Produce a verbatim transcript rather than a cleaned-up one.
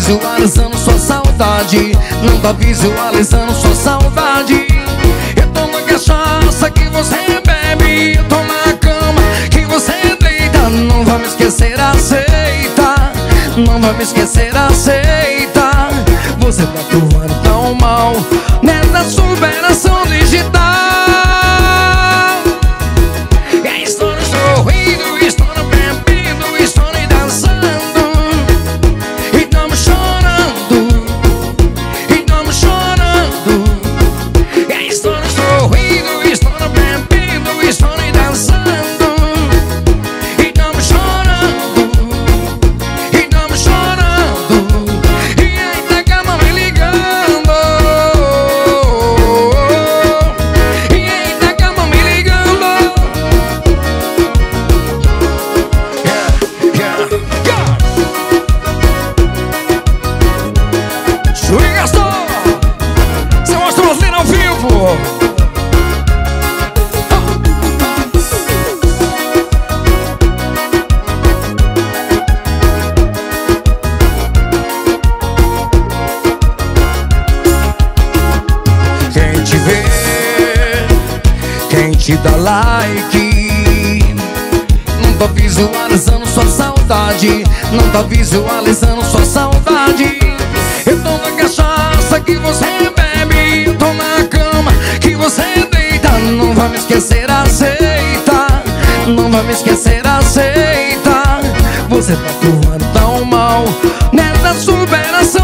visualizando sua saudade, não tá visualizando sua saudade. Eu tô na cachaça que você bebe, eu tô na cama que você deita. Não vai me esquecer, aceita. Não vai me esquecer, aceita. Você tá atuando tão mal nessa superação digital. E estou sorrindo, estou bebendo, estou dançando, e estamos chorando, e estamos chorando. E estou sorrindo, estou bebendo, estou dançando, e estamos chorando, e estamos chorando. E aí tá a cama me ligando, e aí tá a cama me ligando. Yeah, yeah, yeah. Júlio Gaston, seu monstro brasileiro ao vivo. Quem te vê, quem te dá like, não tá visualizando sua saudade, não tá visualizando sua saudade. Eu tô na cachaça que você bebe, eu tô na cama que você deita. Não vai me esquecer, aceita. Não vai me esquecer, aceita. Você tá atuando tão mal nessa superação.